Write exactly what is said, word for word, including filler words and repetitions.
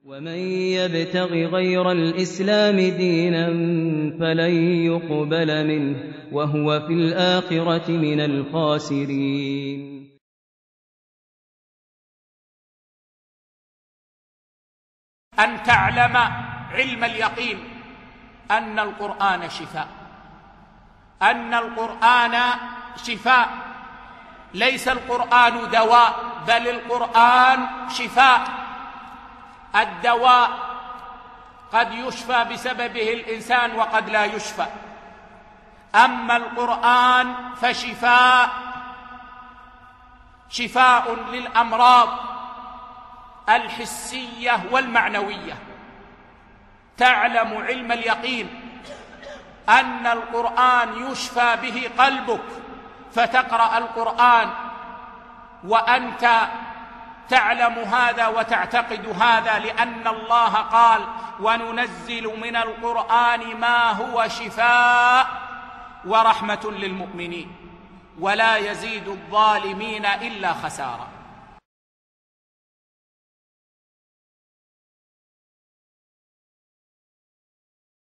ومن يبتغ غير الإسلام دينا فلن يقبل منه وهو في الآخرة من الخاسرين. أن تعلم علم اليقين أن القرآن شفاء، أن القرآن شفاء، ليس القرآن دواء بل القرآن شفاء. الدواء قد يشفى بسببه الإنسان وقد لا يشفى، أما القرآن فشفاء، شفاء للأمراض الحسية والمعنوية. تعلم علم اليقين أن القرآن يشفى به قلبك فتقرأ القرآن وأنت تعلم هذا وتعتقد هذا، لأن الله قال: وننزل من القرآن ما هو شفاء ورحمة للمؤمنين ولا يزيد الظالمين إلا خسارا.